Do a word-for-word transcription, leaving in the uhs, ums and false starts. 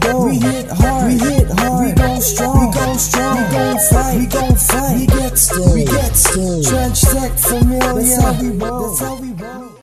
go. We hit hard, we hit hard. We go strong, we go strong. We gon' fight, we gon' fight. We get still, we get still. Trench tech familiar. That's how we roll. That's how we roll.